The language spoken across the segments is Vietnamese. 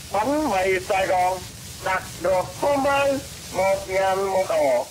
Bánh mì Sài Gòn đặt được hôm nay 1.000 một ổ.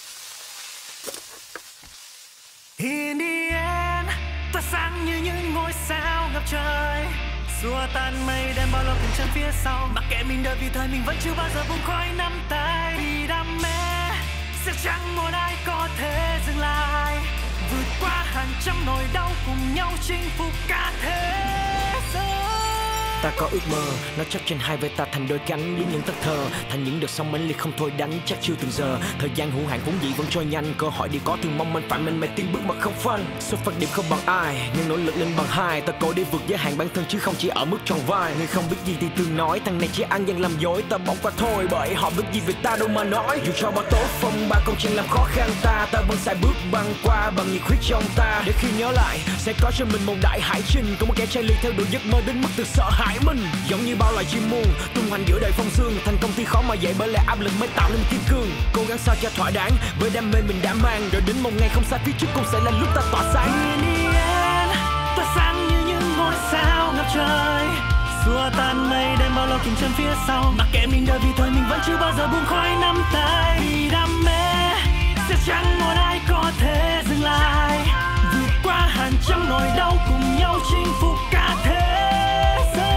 In the end, ta sáng như những ngôi sao ngập trời, xua tan mây đen bao lâu từng chân phía sau. Mặc kệ mình đời vì thời mình vẫn chưa bao giờ buông khỏi nắm tay. Vì đam mê sẽ chẳng một ai có thể dừng lại, vượt qua hàng trăm nỗi đau cùng nhau chinh phục cả thế giới. Ta có ước mơ, nó chắc trên hai vai ta thành đôi cánh, biến những tất thơ thành những đợt sóng mãnh liệt không thôi đánh, chắc chưa từng giờ. Thời gian hữu hạn vốn dĩ vẫn trôi nhanh, cơ hội đi có thường mong manh phải mạnh mẽ tiến bước mà không phanh. Xuất phát điểm không bằng ai, nhưng nỗ lực lên bằng hai. Ta cố để vượt giới hạn bản thân chứ không chỉ ở mức tròn vai. Người không biết gì thì thường nói, thằng này chỉ ăn gian làm dối. Ta bỏ qua thôi bởi họ biết gì về ta đâu mà nói. Dù cho bao tố phong ba công trình làm khó khăn ta, ta vẫn sai bước băng qua bằng nhiệt huyết trong ta. Để khi nhớ lại sẽ có cho mình một đại hải trình, có một kẻ trai lì theo đuổi giấc mơ đến mức từ sợ hãi mình. Giống như bao loài chim muôn tung hoành giữa đời phong sương, thành công thì khó mà dậy bởi lẽ áp lực mới tạo nên kiên cường. Cố gắng sao cho thỏa đáng với đam mê mình đã mang, rồi đến một ngày không xa phía trước cũng sẽ là lúc ta tỏa sáng. In the end, ta sáng như những ngôi sao ngập trời, xua tan mây đen bao lâu kìm chân phía sau. Mặc kệ mình đời vì thời mình vẫn chưa bao giờ buông khỏi nắm tay. Vì đam mê sẽ chẳng một ai có thể dừng lại, vượt qua hàng trăm nỗi đau cùng nhau chinh phục cả thế giới.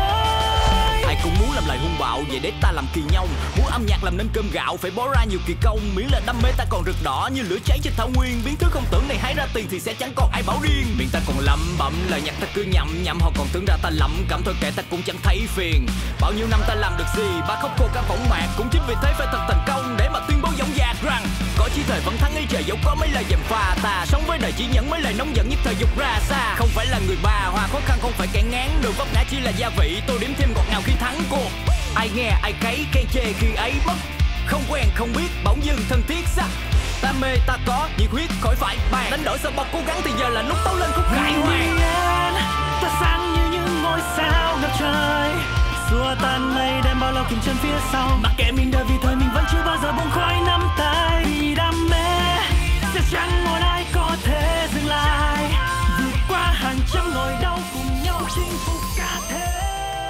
Ai cũng muốn làm lại hung bạo, vậy để ta làm kỳ nhông. Muốn âm nhạc làm nên cơm gạo, phải bó ra nhiều kỳ công. Miễn là đam mê ta còn rực đỏ như lửa cháy trên thảo nguyên. Biến thứ không tưởng này hái ra tiền thì sẽ chẳng còn ai bảo riêng. Miệng ta còn lẩm bẩm, lời nhạc ta cứ nhẩm nhẩm. Họ còn tưởng ra ta lẩm cảm thôi kệ ta cũng chẳng thấy phiền. Bao nhiêu năm ta làm được gì, ba khóc khô cả võng mạc. Cũng chính vì thế phải thật thành công để mà tuyên bố dõng dạc rằng có chí thời vẫn thắng ý trời, dẫu có mấy lời dèm pha. Ta sống với đời chỉ nhận mấy lời nóng giận nhất thời dục ra xa. Không phải là người bà hoa khó khăn, không phải kẻ ngán. Đường vấp ngã chỉ là gia vị, tô điểm thêm ngọt ngào khi thắng cuộc. Ai nghe ai cấy khen chê khi ấy mất, không quen không biết bỗng dưng thân thiết sắc. Ta mê ta có nhiệt huyết khỏi phải bàn, đánh đổi sau bao cố gắng thì giờ là lúc tấu lên khúc khải hoàn. Ta sáng như những ngôi sao ngập trời, xua tan mây đen bao lâu kìm chân phía sau. Mặc kệ mình đời vì thời mình vẫn chưa bao giờ buông khỏi nắm tay. Vì đam mê sẽ chẳng một ai có thể dừng lại, vượt qua hàng trăm nỗi đau cùng nhau chinh phục cả thế giới.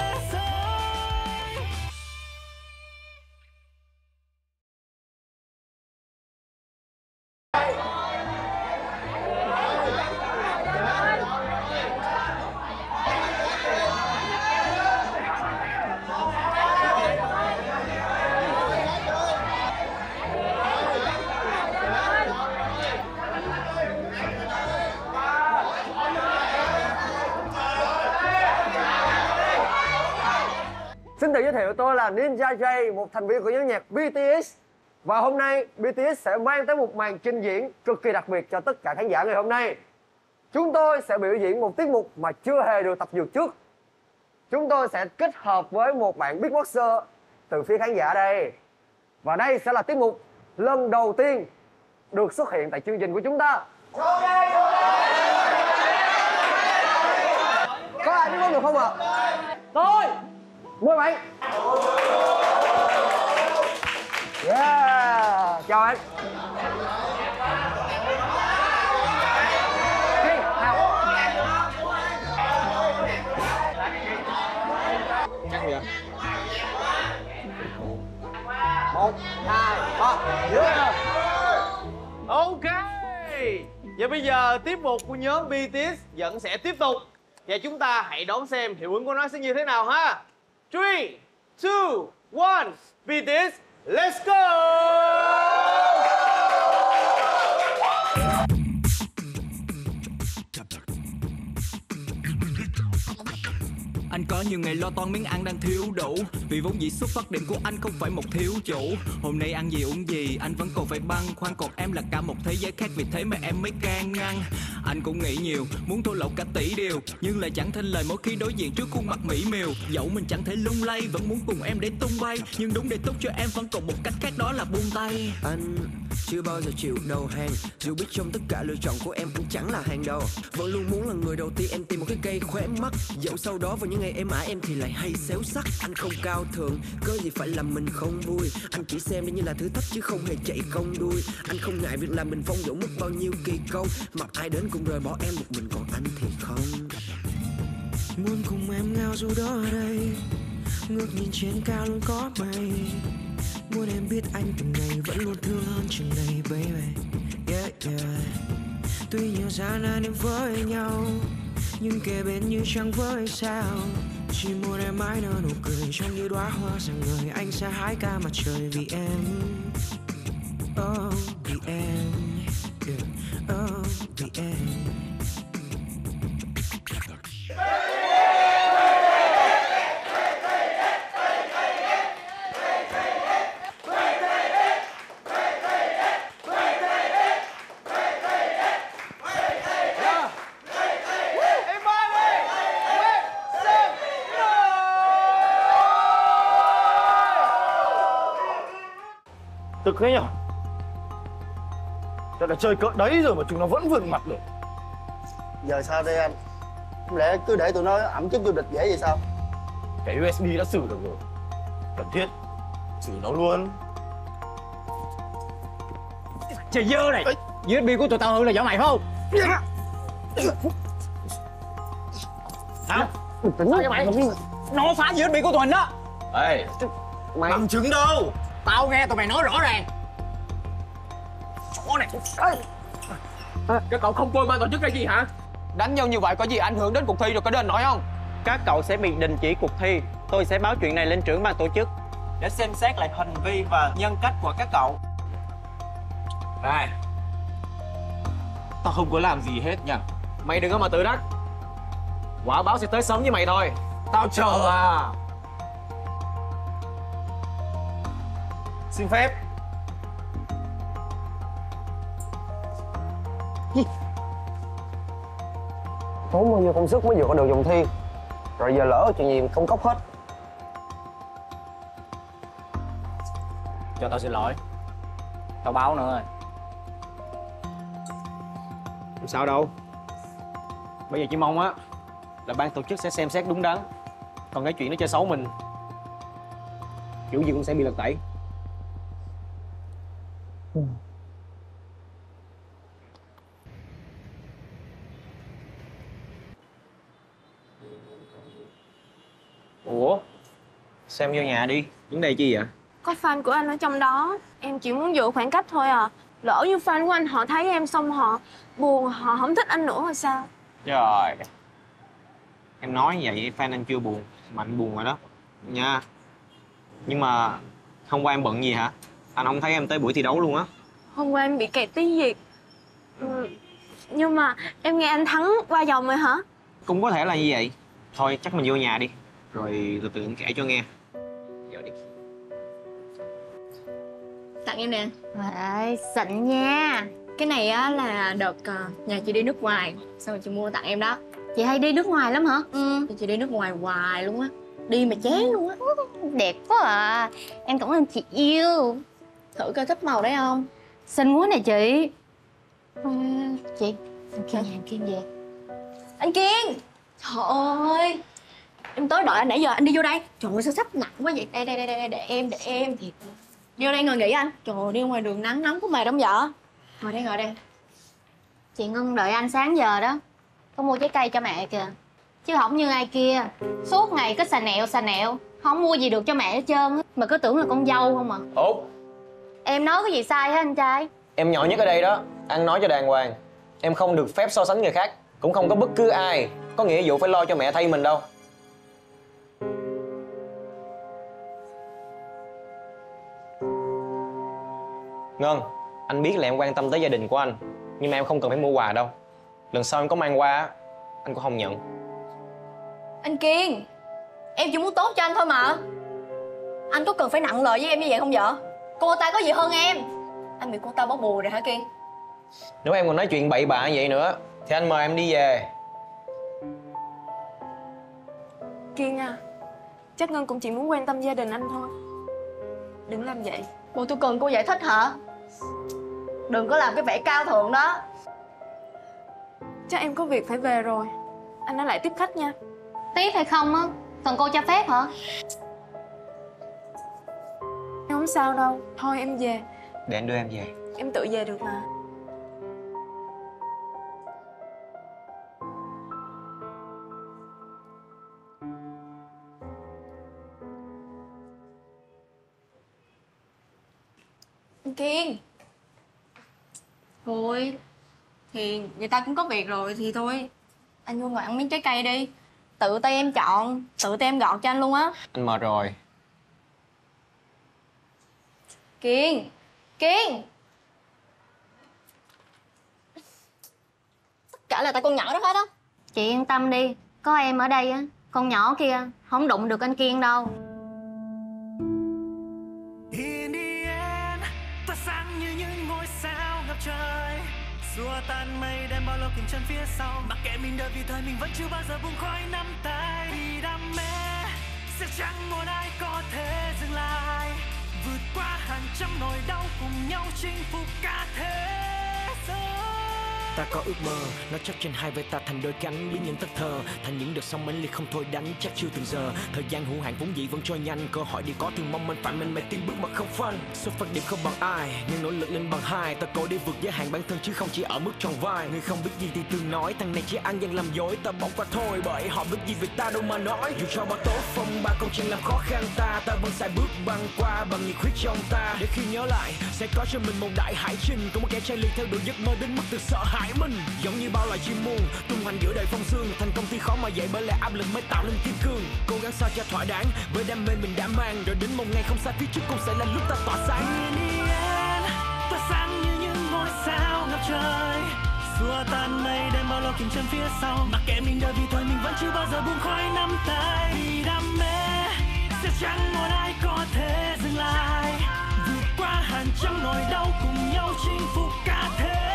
Xin tự giới thiệu, tôi là Ninja J, một thành viên của nhóm nhạc BTS. Và hôm nay BTS sẽ mang tới một màn trình diễn cực kỳ đặc biệt cho tất cả khán giả ngày hôm nay. Chúng tôi sẽ biểu diễn một tiết mục mà chưa hề được tập dượt trước. Chúng tôi sẽ kết hợp với một bạn beatboxer từ phía khán giả đây. Và đây sẽ là tiết mục lần đầu tiên được xuất hiện tại chương trình của chúng ta. Có ai beatbox được không ạ? Tôi! Mời bạn. Yeah. Chào anh. Chắc vậy. 1, 2, 3. Yeah. Ok. Và bây giờ tiết mục của nhóm BTS vẫn sẽ tiếp tục. Và chúng ta hãy đón xem hiệu ứng của nó sẽ như thế nào ha. 3, 2, 1, BTS, let's go! Anh có nhiều ngày lo toan miếng ăn đang thiếu đủ, vì vốn dĩ xuất phát điểm của anh không phải một thiếu chủ. Hôm nay ăn gì uống gì anh vẫn còn phải băn khoăn, còn em là cả một thế giới khác, vì thế mà em mới can ngăn. Anh cũng nghĩ nhiều, muốn thô lậu cả tỷ điều, nhưng lại chẳng thênh lời mỗi khi đối diện trước khuôn mặt mỹ miều. Dẫu mình chẳng thể lung lay, vẫn muốn cùng em để tung bay, nhưng đúng để tốt cho em vẫn còn một cách khác, đó là buông tay. Anh chưa bao giờ chịu đầu hàng, dù biết trong tất cả lựa chọn của em anh chẳng là hàng đầu. Vẫn luôn muốn là người đầu tiên em tìm một cái cây khóe mắt, dẫu sau đó vào những ngày em ái em thì lại hay xéo sắc. Anh không cao thượng, có gì phải làm mình không vui. Anh chỉ xem đây như là thử thách chứ không hề chạy công đuôi. Anh không ngại việc làm mình phong dẫu mất bao nhiêu kỳ công, mặc ai đến cũng rời bỏ em một mình, còn anh thì không. Muốn cùng em ngao dù đó ở đây, ngước nhìn trên cao luôn có mây. Muốn em biết anh từng ngày vẫn luôn thương hơn chừng này baby. Yeah, yeah. Tuy nhiều gian nan em với nhau, nhưng kề bên như trăng với sao. Chỉ muốn em mãi nở nụ cười trong như đóa hoa rạng ngời. Anh sẽ hái ca mặt trời vì em. Oh, vì em. Yeah. Oh, vì em. Tức thế nhở? Đã chơi cỡ đấy rồi mà chúng nó vẫn vượt mặt được. Giờ sao đây anh? Không lẽ cứ để tụi nó ẵm chức vô địch dễ vậy sao? Cái USD đã xử được rồi. Cần thiết xử nó luôn. Trời dơ này. USB của tụi tao hư là do mày phải không? Hả? Tính sao mày? Nó phá USB của tụi mình đó. Ê, Mày bằng chứng đâu? Tao nghe tụi mày nói rõ ràng. Chó này. Các cậu không coi ban tổ chức cái gì hả? Đánh nhau như vậy có gì ảnh hưởng đến cuộc thi rồi có nên nói không? Các cậu sẽ bị đình chỉ cuộc thi. Tôi sẽ báo chuyện này lên trưởng ban tổ chức Để xem xét lại hành vi và nhân cách của các cậu. Này, tao không có làm gì hết nha. Mày đừng có mà tự đắc. Quả báo sẽ tới sớm với mày thôi. Tao chờ à. Xin phép. Tốn bao nhiêu công sức mới vừa có được vòng thi. Rồi giờ lỡ chuyện gì không cốc hết. Cho tao xin lỗi. Tao báo nữa rồi. Không sao đâu. Bây giờ chỉ mong á là ban tổ chức sẽ xem xét đúng đắn. Còn cái chuyện nó chơi xấu mình, kiểu gì cũng sẽ bị lật tẩy. Ủa? Xem vô nhà đi. Vấn đề chi vậy? Có fan của anh ở trong đó. Em chỉ muốn giữ khoảng cách thôi à. Lỡ như fan của anh họ thấy em xong họ buồn, họ không thích anh nữa rồi sao? Trời. Em nói vậy fan anh chưa buồn mà anh buồn rồi đó nha. Nhưng mà hôm qua em bận gì hả? Anh không thấy em tới buổi thi đấu luôn á. Hôm qua em bị kẹt tiếng Việt. Nhưng mà em nghe anh thắng qua vòng rồi hả? Cũng có thể là như vậy. Thôi chắc mình vô nhà đi. Rồi từ từ anh kể cho nghe. Vô đi. Tặng em nè. Đấy, xịn nha. Cái này á là đợt nhà chị đi nước ngoài, xong rồi chị mua tặng em đó. Chị hay đi nước ngoài lắm hả? Ừ. Chị đi nước ngoài hoài luôn á. Đi mà chán luôn á. Đẹp quá à. Em cảm ơn chị yêu. Thử coi thích màu đấy không? Xinh quá nè chị. Chị, anh Kiên về. Anh Kiên! Trời ơi! Em tới đợi anh nãy giờ, anh đi vô đây. Trời ơi sao sắp nặng quá vậy? Đây, để em thiệt. Vô đây ngồi nghỉ anh. Trời ơi, đi ngoài đường nắng nóng có mệt không vợ? Ngồi đây. Chị Ngân đợi anh sáng giờ đó. Có mua trái cây cho mẹ kìa. Chứ không như ai kia. Suốt ngày cứ xà nẹo. Không mua gì được cho mẹ hết trơn á. Mà cứ tưởng là con dâu không à. Ủa? Em nói cái gì sai hả anh trai? Em nhỏ nhất ở đây đó. Ăn nói cho đàng hoàng. Em không được phép so sánh người khác. Cũng không có bất cứ ai có nghĩa vụ phải lo cho mẹ thay mình đâu. Ngân, anh biết là em quan tâm tới gia đình của anh, nhưng mà em không cần phải mua quà đâu. Lần sau em có mang qua, anh cũng không nhận. Anh Kiên, em chỉ muốn tốt cho anh thôi mà. Anh có cần phải nặng lời với em như vậy không vợ? Cô ta có gì hơn em? Anh bị cô ta bỏ bùa rồi hả Kiên? Nếu em còn nói chuyện bậy bạ vậy nữa thì anh mời em đi về. Kiên à, chắc Ngân cũng chỉ muốn quan tâm gia đình anh thôi. Đừng làm vậy. Bộ tôi cần cô giải thích hả? Đừng có làm cái vẻ cao thượng đó. Chắc em có việc phải về rồi. Anh ở lại tiếp khách nha. Tiếp hay không á? Cần cô cho phép hả? Em không sao đâu. Thôi em về. Để anh đưa em về. Em tự về được mà. Kiên. Thôi thì người ta cũng có việc rồi thì thôi, anh vô ngồi ăn miếng trái cây đi. Tự tay em chọn, tự tay em gọt cho anh luôn á. Anh mệt rồi. Kiên. Kiên. Tất cả là tại con nhỏ đó hết á. Chị yên tâm đi, có em ở đây á, con nhỏ kia không đụng được anh Kiên đâu. In the end, ta sáng như những ngôi sao ngập trời, xua tan mây đen bao lâu kìm chân phía sau. Mặc kệ mình đợi vì thời mình vẫn chưa bao giờ buông khỏi nắm tay. Vì đam mê sẽ chẳng một ai có thể dừng lại, vượt qua hàng trăm nỗi đau cùng nhau chinh phục cả thế giới. Ta có ước mơ, nó chắc trên hai vai ta thành đôi cánh, biến những thất thờ thành những đợt sóng mãnh liệt không thôi đánh, chắc chưa từng giờ. Thời gian hữu hạn vốn dĩ vẫn trôi nhanh, cơ hội đi có thương mong anh phải mạnh mẽ tiến bước mà không phanh. Xuất phát điểm không bằng ai, nhưng nỗ lực lên bằng hai. Ta cố để vượt giới hạn bản thân chứ không chỉ ở mức tròn vai. Người không biết gì thì thường nói, thằng này chỉ ăn gian làm dối. Ta bỏ qua thôi bởi họ biết gì về ta đâu mà nói. Dù cho bao tố phong ba công chuyện làm khó khăn ta vẫn sai bước băng qua bằng nhiệt huyết trong ta. Để khi nhớ lại sẽ có cho mình một đại hải trình, có một kẻ trai liệt theo đuổi giấc mơ đến mức từ sợ hãi mình. Giống như bao loài chim muôn tung hoành giữa đời phong sương, thành công thì khó mà dậy bởi lẽ áp lực mới tạo nên kiên cường. Cố gắng sao cho thỏa đáng với đam mê mình đã mang, rồi đến một ngày không xa phía trước cũng sẽ là lúc ta tỏa sáng. Ta sáng như những ngôi sao ngập trời, xua tan mây đen bao lâu kìm chân phía sau. Mặc kệ mình đợi vì thời mình vẫn chưa bao giờ buông khỏi nắm tay. Vì đam mê sẽ chẳng một ai có thể dừng lại, vượt qua hàng trăm nỗi đau cùng nhau chinh phục cả thế giới.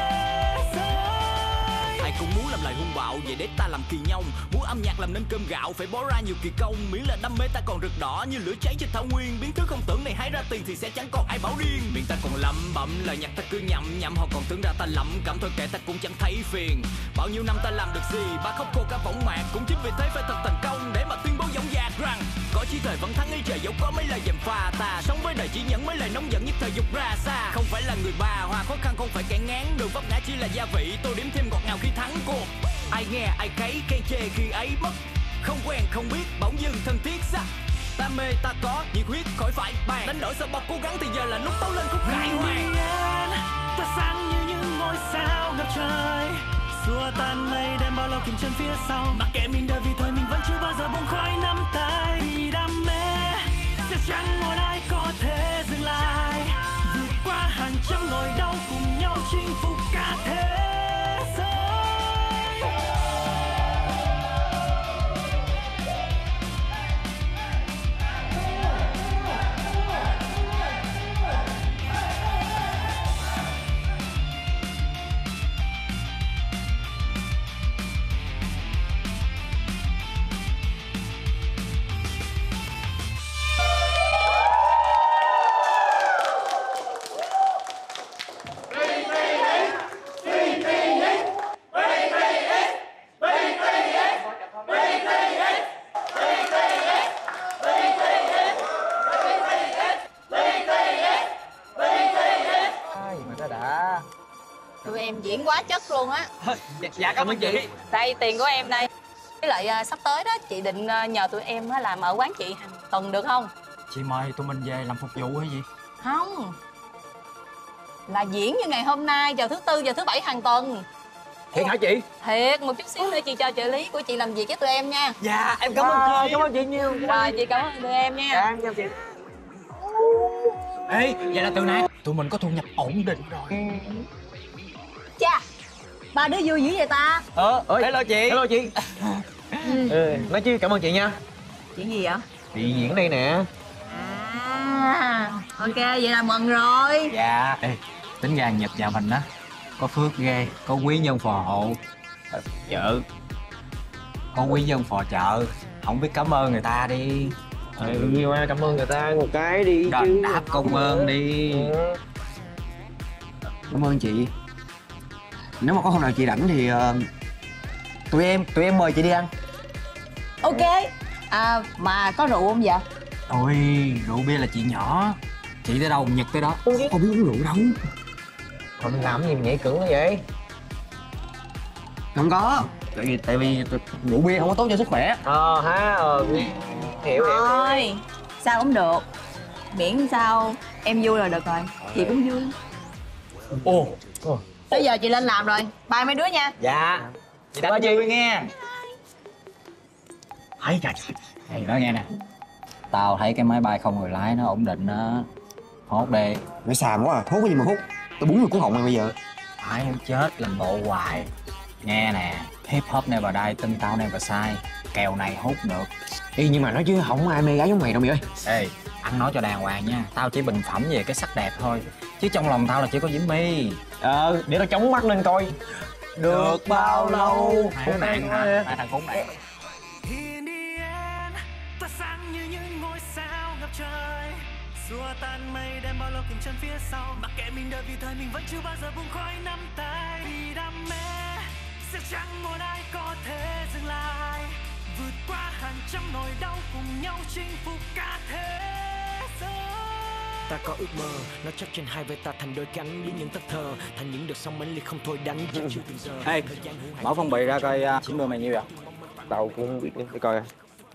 Ai cũng muốn làm lại hung bạo, vậy để ta làm kỳ nhông. Muốn âm nhạc làm nên cơm gạo, phải bó ra nhiều kỳ công. Miễn là đam mê ta còn rực đỏ như lửa cháy trên thảo nguyên. Biến thứ không tưởng này hái ra tiền thì sẽ chẳng còn ai bảo riêng. Miệng ta còn lẩm bẩm, lời nhạc ta cứ nhẩm nhẩm. Họ còn tưởng ra ta lẩm cẩm thôi kệ ta cũng chẳng thấy phiền. Bao nhiêu năm ta làm được gì, ba khóc khô cả võng mạc. Cũng chính vì thế phải thật thành công để mà tuyên bố dõng dạc rằng có chí thời vẫn thắng ý trời, dẫu có mấy lời dèm pha. Ta sống với đời chỉ nhận mấy lời nóng giận nhất thời dục ra xa. Không phải là người bà hoa khó khăn, không phải kẻ ngán. Đường vấp ngã chỉ là gia vị, tô điểm thêm ngọt ngào khi thắng cuộc. Ai nghe ai cấy khen chê khi ấy mất, không quen không biết bỗng dưng thân thiết sắc. Ta mê ta có nhiệt huyết khỏi phải bàn, đánh đổi sau bao cố gắng thì giờ là lúc tấu lên khúc khải hoàn. Ta sáng như những ngôi sao ngập trời, xua tan mây đen bao lâu kìm chân phía sau. Mặc kệ mình đợi vì thời mình vẫn chưa bao giờ buông khỏi nắm tay. Vì đam mê sẽ chẳng một ai có thể dừng lại, vượt qua hàng trăm nỗi đau cùng nhau chinh phục cả thế giới. Tụi em diễn quá chất luôn á. Dạ cảm ơn chị. Đây tiền của em đây. Với lại sắp tới đó chị định nhờ tụi em làm ở quán chị hàng tuần được không? Chị mời tụi mình về làm phục vụ hay gì? Không, là diễn như ngày hôm nay vào thứ tư và thứ bảy hàng tuần. Thiệt hả chị? Thiệt, một chút xíu nữa chị cho trợ lý của chị làm việc với tụi em nha. Dạ em cảm ơn chị. Cảm ơn chị nhiều. Rồi chị cảm ơn tụi em nha. Dạ em chào chị. Ê, vậy là từ nay tụi mình có thu nhập ổn định rồi. Chà, ba đứa vui dữ vậy ta. Hello chị. Hello chị. Nói chứ cảm ơn chị nha. Chuyện gì vậy? Chị diễn đây nè. À, ok, vậy là mừng rồi. Dạ. Ê, tính ra nhập vào mình á, có phước ghê, có quý nhân phò hộ. Vợ. Có quý nhân phò trợ, không biết cảm ơn người ta đi. Qua cảm ơn người ta một cái đi chứ. Đáp công ơn đi. Cảm ơn chị. Nếu mà có hôm nào chị rảnh thì tụi em mời chị đi ăn. Ok. À, mà có rượu không vậy? Ôi, rượu bia là chuyện nhỏ. Chị tới đâu Nhật tới đó. Không biết uống rượu đâu. Còn mình làm gì mà nhảy cứng quá vậy? Không có. Tại vì rượu bia không có tốt cho sức khỏe. Hiểu. Thôi, sao cũng được. Miễn sao Em vui rồi được rồi, chị cũng vui. Ồ. Bây giờ chị lên làm rồi, bye mấy đứa nha. Dạ. Chị đánh vui nghe. Ấy trời trời. Thầy nói nghe nè. Tao thấy cái máy bay không người lái nó ổn định á. Hốt đi. Mày xàm quá à, hốt cái gì mà hút. Tao búng vào cổ họng mày bây giờ. Phải muốn chết làm bộ hoài. Nghe nè, hip hop never die, tin tao never sai. Kèo này hút được. Ê, nhưng mà nói chứ không ai mê gái giống mày đâu mày ơi. Ê, ăn nói cho đàng hoàng nha. Tao chỉ bình phẩm về cái sắc đẹp thôi. Chứ trong lòng tao là chỉ có Diễm My. Để tao chống mắt lên coi. Được bao lâu. Khốn nạn hả? Hai thằng khốn nạn. In the end, ta sáng như những ngôi sao ngập trời, xua tan mây đen bao lâu kìm chân phía sau. Mặc kệ mình đời vì thời mình vẫn chưa bao giờ buông khói nắm tay. Vì đam mê sẽ chẳng một ai có thể dừng lại, vượt qua hàng trăm nỗi đau cùng nhau chinh phục cả thế giới. Ta có ước mơ, nó chắc trên hai vai ta thành đôi cánh, biến những tấc thờ thành những đợt sóng mãnh liệt không thôi đánh, chắc chưa từng giờ. Ê, mở phong bì ra coi Diễm đưa mày nhiêu vậy? Tao cũng không biết nữa, để coi.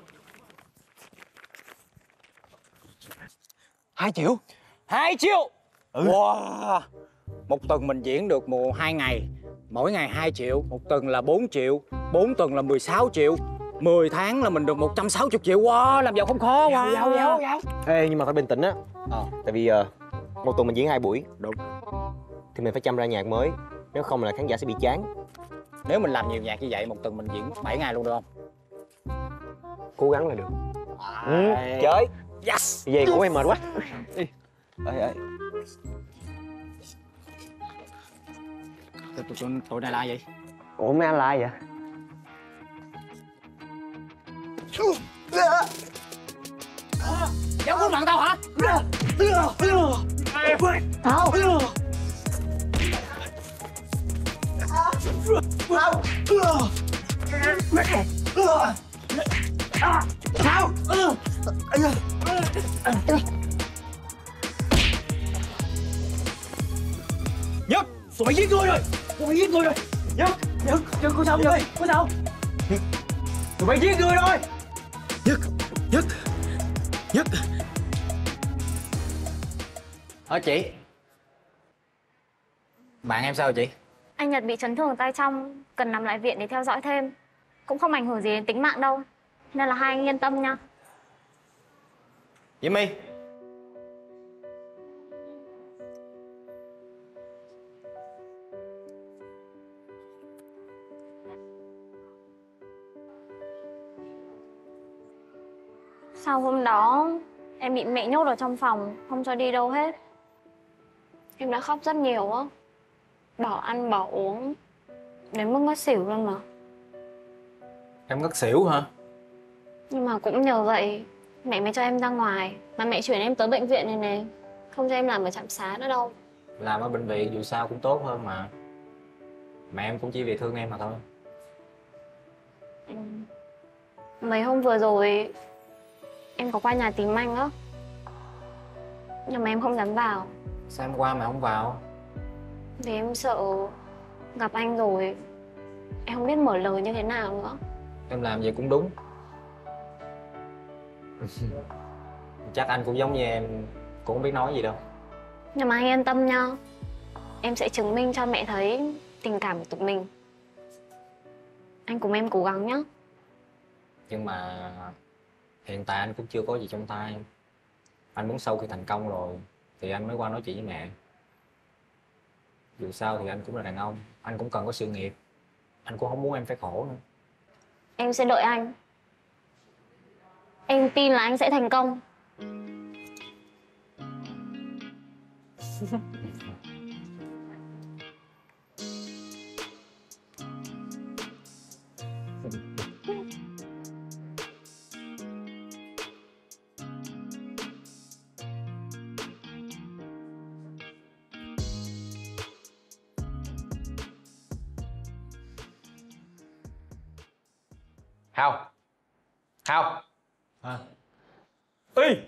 2 triệu. 2 triệu. Wow. Một tuần mình diễn được 2 ngày, mỗi ngày 2 triệu, một tuần là 4 triệu, 4 tuần là 16 triệu, 10 tháng là mình được 160 triệu. Wow, làm giàu không khó. Wow. Ê, nhưng mà phải bình tĩnh á. Tại vì một tuần mình diễn 2 buổi. Đúng. Thì mình phải chăm ra nhạc mới. Nếu không là khán giả sẽ bị chán. Nếu mình làm nhiều nhạc như vậy, một tuần mình diễn 7 ngày luôn được không? Cố gắng là được. Chơi. Yes. Về của em mệt quá. Ê. Tụi này là gì? Ủa mấy anh là ai vậy? Dám khuất mặt tao hả? Nhất, tụi mày giết tôi rồi. Nhất, có sao vậy? Có sao? Tụi mày giết người rồi. Nhất. Chị. Bạn em sao chị? Anh Nhật bị chấn thương tay trong, cần nằm lại viện để theo dõi thêm. Cũng không ảnh hưởng gì đến tính mạng đâu, nên là hai anh yên tâm nha. Diễm My. Sau hôm đó, em bị mẹ nhốt ở trong phòng, không cho đi đâu hết. Em đã khóc rất nhiều á. Bỏ ăn, bỏ uống, đến mức ngất xỉu luôn mà. Em ngất xỉu hả? Nhưng mà cũng nhờ vậy, mẹ mới cho em ra ngoài. Mà mẹ chuyển em tới bệnh viện này nè, không cho em làm ở trạm xá nữa đâu. Làm ở bệnh viện dù sao cũng tốt hơn mà. Mẹ em cũng chỉ vì thương em mà thôi. Mấy hôm vừa rồi, em có qua nhà tìm anh á. Nhưng mà em không dám vào. Sao em qua mà không vào? Vì em sợ gặp anh rồi em không biết mở lời như thế nào nữa. Em làm vậy cũng đúng. Chắc anh cũng giống như em, cũng không biết nói gì đâu. Nhưng mà anh yên tâm nha, em sẽ chứng minh cho mẹ thấy tình cảm của tụi mình. Anh cùng em cố gắng nhá. Nhưng mà hiện tại anh cũng chưa có gì trong tay. Anh muốn sau khi thành công rồi thì anh mới qua nói chuyện với mẹ. Dù sao thì anh cũng là đàn ông, anh cũng cần có sự nghiệp. Anh cũng không muốn em phải khổ nữa. Em sẽ đợi anh. Em tin là anh sẽ thành công. Hào. Ê!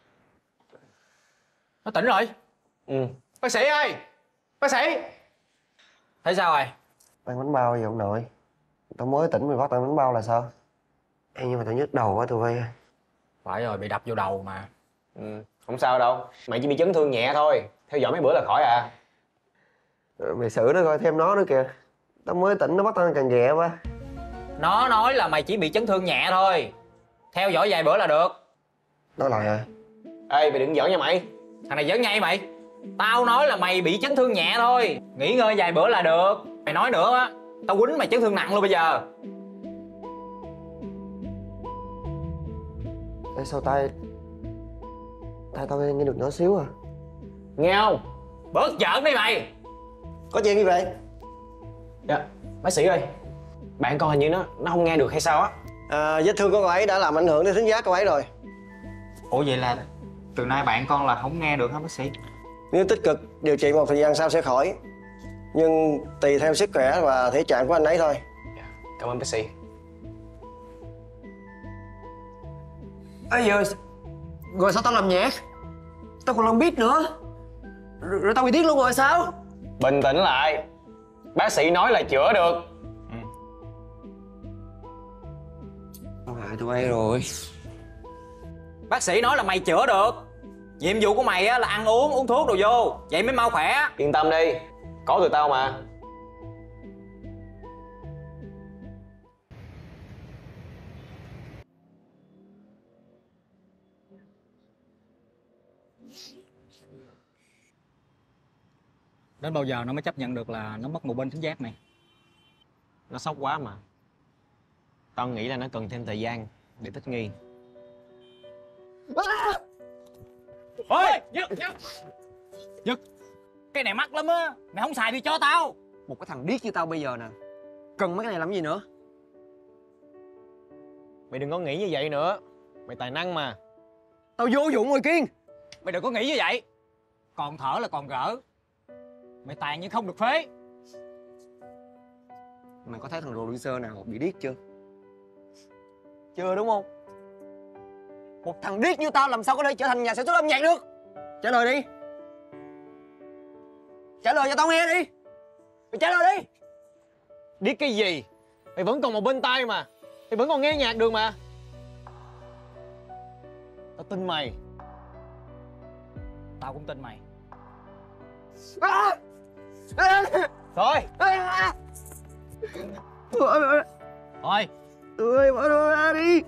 Nó tỉnh rồi. Bác sĩ ơi. Bác sĩ. Thấy sao rồi? Ăn bánh bao vậy ông nội? Tao mới tỉnh mày bắt tao ăn bánh bao là sao? Ê, nhưng mà tao nhức đầu quá tụi bay. Phải rồi, bị đập vô đầu mà. Không sao đâu, mày chỉ bị chấn thương nhẹ thôi. Theo dõi mấy bữa là khỏi à. Mày xử nó coi, thêm nó nữa kìa. Tao mới tỉnh nó bắt tao càng ghẹ quá. Nó nói là mày chỉ bị chấn thương nhẹ thôi. Theo dõi vài bữa là được. Nói lại à? Ê, mày đừng giỡn nha mày. Thằng này giỡn ngay mày. Tao nói là mày bị chấn thương nhẹ thôi. Nghỉ ngơi vài bữa là được. Mày nói nữa á, tao quýnh mày chấn thương nặng luôn bây giờ. Ê, sao tay tao nghe được nhỏ xíu à? Nghe không? Bớt giỡn đi mày. Có chuyện gì vậy? Dạ, bác sĩ ơi, bạn con hình như nó không nghe được hay sao á? Vết thương của cậu ấy đã làm ảnh hưởng đến thính giác cậu ấy rồi. Ủa vậy là từ nay bạn con là không nghe được hả bác sĩ? Nếu tích cực, điều trị một thời gian sau sẽ khỏi. Nhưng tùy theo sức khỏe và thể trạng của anh ấy thôi. Cảm ơn bác sĩ. Ê giờ rồi sao tao làm nhẹ? Tao còn làm beat nữa. Rồi tao bị điếc luôn rồi sao? Bình tĩnh lại. Bác sĩ nói là chữa được. Tao hại tụi bay rồi. Bác sĩ nói là mày chữa được. Nhiệm vụ của mày á là ăn uống, uống thuốc đồ vô, vậy mới mau khỏe. Yên tâm đi, có tụi tao mà. Đến bao giờ nó mới chấp nhận được là nó mất một bên thính giác mày? Nó sốc quá mà. Tao nghĩ là nó cần thêm thời gian để thích nghi. Ôi, Nhật, cái này mắc lắm á. Mày không xài thì cho tao. Một cái thằng điếc như tao bây giờ nè, cần mấy cái này làm gì nữa? Mày đừng có nghĩ như vậy nữa. Mày tài năng mà. Tao vô dụng rồi Kiên. Mày đừng có nghĩ như vậy. Còn thở là còn gỡ. Mày tàn nhưng không được phế. Mày có thấy thằng producer nào bị điếc chưa? Chưa đúng không? Một thằng điếc như tao làm sao có thể trở thành nhà sản xuất âm nhạc được? Trả lời đi. Trả lời cho tao nghe đi. Mày trả lời đi. Điếc cái gì? Mày vẫn còn một bên tai mà. Mày vẫn còn nghe nhạc được mà. Tao tin mày. Tao cũng tin mày. Thôi. Thôi. Tụi bỏ đồ ra đi.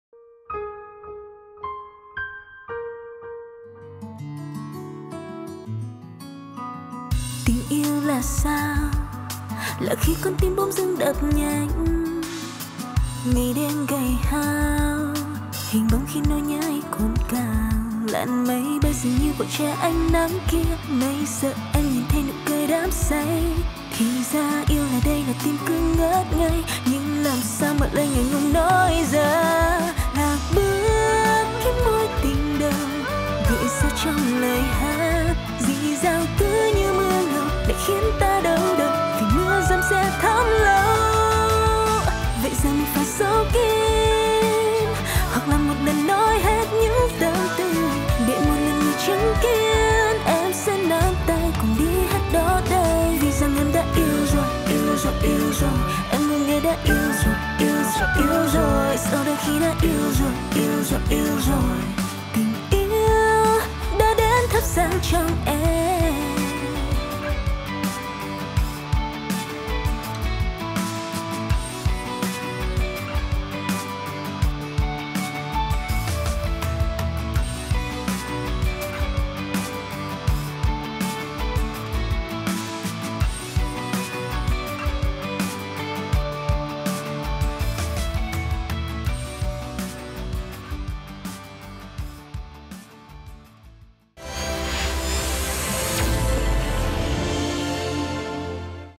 Tình yêu là sao? Là khi con tim bỗng dưng đập nhanh, ngày đêm gầy hao, hình bóng khi nỗi nhớ ấy cồn cào. Làn mây bay dường như vội che ánh nắng kia. Mây sợ anh nhìn thấy nụ cười đắm say. Thì ra yêu là đây là tim cứ ngất ngây. Nhưng làm sao mà lời ngại ngùng nói ra. Là bước cái mối tình đầu gợi ra trong lời hát. Dì dào cứ như mưa ngầu để khiến ta đau đầu. Vì mưa dầm sẽ thấm lâu. Vậy giờ mình phải giấu kín, hoặc là một lần nói hết những tâm tư, để một lần người chứng kiến em sẽ nắm tay cùng đi hết đó đây. Vì rằng em đã yêu rồi, yêu rồi, yêu rồi. Em người nghe đã yêu rồi, yêu rồi, yêu rồi. Sau đây khi đã yêu rồi, yêu rồi, yêu rồi. Tình yêu đã đến thắp sáng trong em.